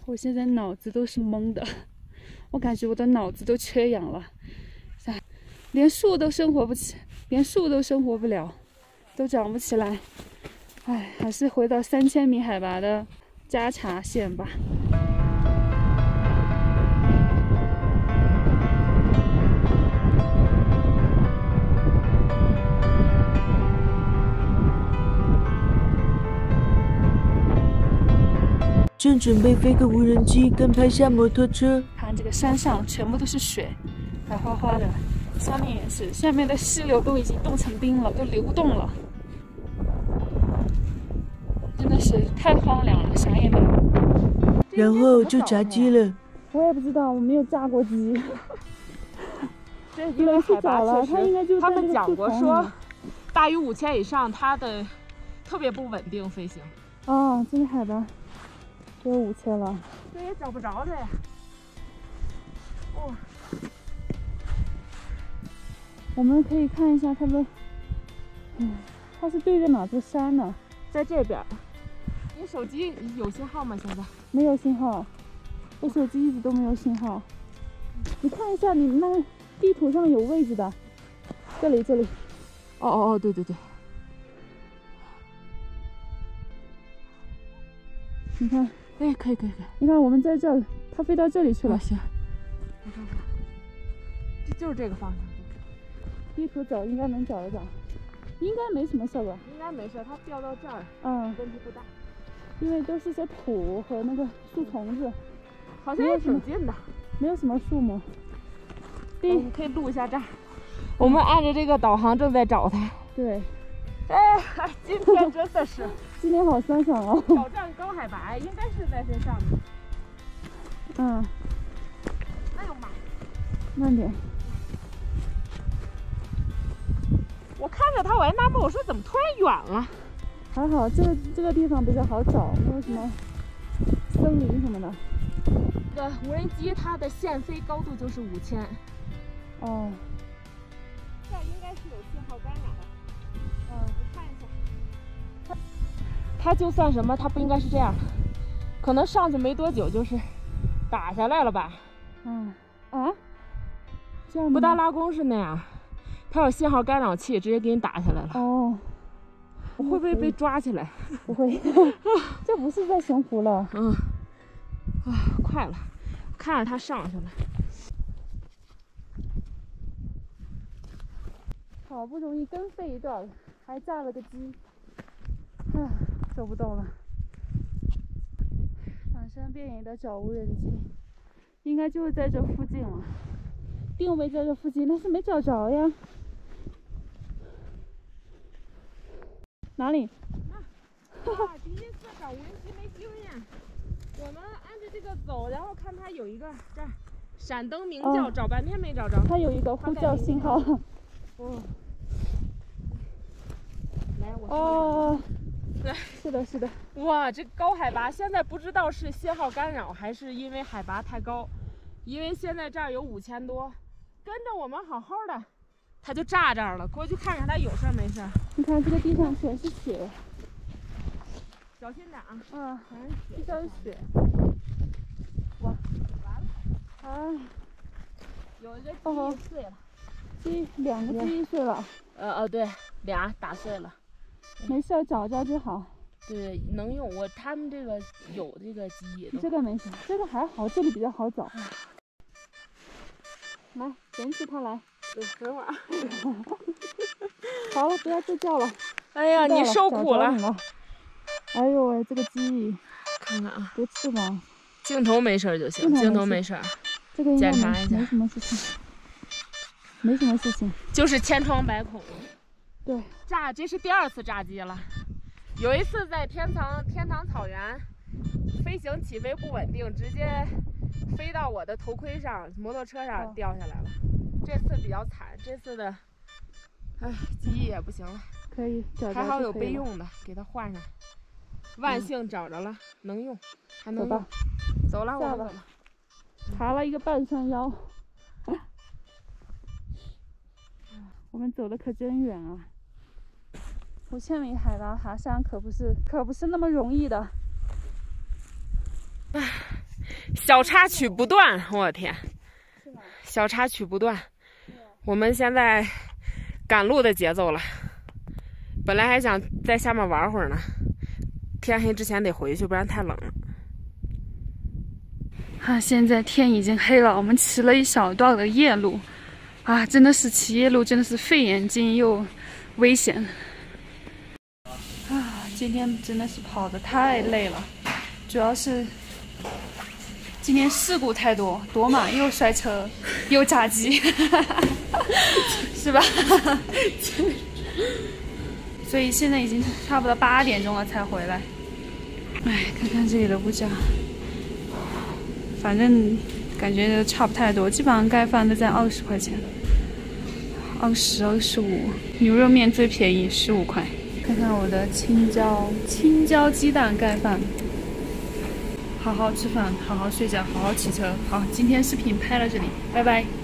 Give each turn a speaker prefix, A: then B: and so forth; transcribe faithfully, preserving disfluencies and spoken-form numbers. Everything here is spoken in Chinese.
A: 我现在脑子都是懵的，我感觉我的脑子都缺氧了，连树都生活不起，连树都生活不了，都长不起来。哎，还是回到三千米海拔的加查县吧。
B: 正准备飞个无人机，跟拍下摩托车。
A: 看这个山上全部都是水，白花花的，下面也是，下面的溪流都已经冻成冰了，都流动了，真的是太荒凉了，啥也没有。
B: 然后就炸鸡了。
A: 我也不知道，我没有炸过鸡。
C: 这因为海拔确实，
A: 他应该就
C: 他们讲过说，大于五千以上，它的特别不稳定飞行。
A: 哦，这个海拔只有五千了，
C: 这也找不着的呀。哦，
A: 我们可以看一下它的，嗯，它是对着哪座山呢？
C: 在这边。你手机有信号吗？现在
A: 没有信号，我手机一直都没有信号。你看一下，你那地图上有位置的，这里这里。
C: 哦哦哦，对对对。
A: 你看，
C: 哎，可以可以可以。
A: 你看我们在这儿，它飞到这里去了。
C: 哦、行，我看看，这就是这个方向。
A: 地图走应该能找得着，应该没什么事吧？
C: 应该没事，它掉到这儿，
A: 嗯，
C: 问题不大。
A: 因为都是些土和那个树丛子，
C: 好像也挺近的，
A: 没有什么树木。
C: 对，你可以录一下这儿。我们按着这个导航正在找它。
A: 对。
C: 哎，今天真的是，
A: 今天好酸爽哦。
C: 挑战高海拔，应该是在这上面。
A: 嗯。
C: 哎呦妈！
A: 慢点。
C: 我看着它，我还纳闷，我说怎么突然远了？
A: 还好，这个这个地方比较好找，没有什么森林什么的。
C: 这个无人机它的限飞高度就是五千。
A: 哦。
C: 这应该是有信号干扰。嗯，我看一下。它它就算什么，它不应该是这样，可能上去没多久就是打下来了吧？
A: 嗯啊，这样
C: 布达拉宫是那样，它有信号干扰器，直接给你打下来了。
A: 哦。
C: 我会不会被抓起来？
A: 不会，这不是在悬浮了。
C: 嗯，啊，快了，看着它上去了。
A: 好不容易跟飞一段，还炸了个机，唉，走不动了。满山遍野的找无人机，应该就是在这附近了。定位在这附近，但是没找着呀。哪里？
C: 啊，第一次找无人机没经验，我们按着这个走，然后看它有一个这儿闪灯鸣叫，哦、找半天没找着。
A: 它有一个呼叫信号。
C: 哦。来，我
A: 哦。
C: 对，
A: 是的，是的。
C: 哇，这高海拔，现在不知道是信号干扰还是因为海拔太高，因为现在这儿有五千多，跟着我们好好的。它就炸这儿了，过去看看它有事没事。
A: 你看这个地上全是雪，
C: 小心点啊！
A: 嗯，
C: 全是雪，
A: 这是雪。哇，
C: 完了！
A: 哎，
C: 有一个鸡翼碎了，
A: 鸡两个鸡翼碎了。
C: 呃呃，对，俩打碎了。
A: 没事，找着就好。
C: 对，能用我他们这个有这个鸡翼。
A: 这个没事，这个还好，这里比较好找。来，捡起它来。
C: 等会儿。
A: 好了，不要再叫了。
C: 哎呀，你受苦了。
A: 了哎呦喂，这个鸡翼，
C: 看看啊，
A: 别翅膀。
C: 镜头没事就行，镜头没事。
A: 这个应该
C: 检查一下，
A: 没什么事情，没什么事情，
C: 就是千疮百孔。
A: 对，
C: 炸，这是第二次炸机了。有一次在天堂天堂草原，飞行起飞不稳定，直接飞到我的头盔上，摩托车上掉下来了。这次比较惨，这次的，哎，机翼也不行了。
A: 可以，
C: 还好有备用的，给它换上。万幸找着了，嗯、能用，还能用。走了，我们走了。
A: 爬了一个半山腰，我们走的可真远啊！五千米海拔爬山可不是可不是那么容易的。
C: 唉， 小插曲不断，我的天，小插曲不断。我们现在赶路的节奏了，本来还想在下面玩会儿呢，天黑之前得回去，不然太冷了。
A: 啊，现在天已经黑了，我们骑了一小段的夜路，啊，真的是骑夜路真的是费眼睛又危险。啊，今天真的是跑得太累了，主要是今天事故太多，多嘛，又摔车，又炸鸡，是吧？所以现在已经差不多八点钟了才回来。哎，看看这里的物价，反正感觉差不太多，基本上盖饭都在二十块钱，二十、二十五。牛肉面最便宜十五块。看看我的青椒青椒鸡蛋盖饭。好好吃饭，好好睡觉，好好骑车。好，今天视频拍到这里，拜拜。